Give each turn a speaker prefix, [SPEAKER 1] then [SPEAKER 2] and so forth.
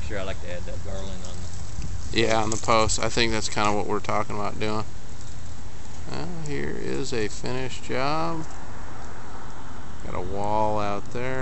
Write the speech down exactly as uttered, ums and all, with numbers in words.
[SPEAKER 1] sure I like to add that garland on the...
[SPEAKER 2] Yeah, on the post. I think that's kind of what we're talking about doing. Well, here is a finished job. Got a wall out there.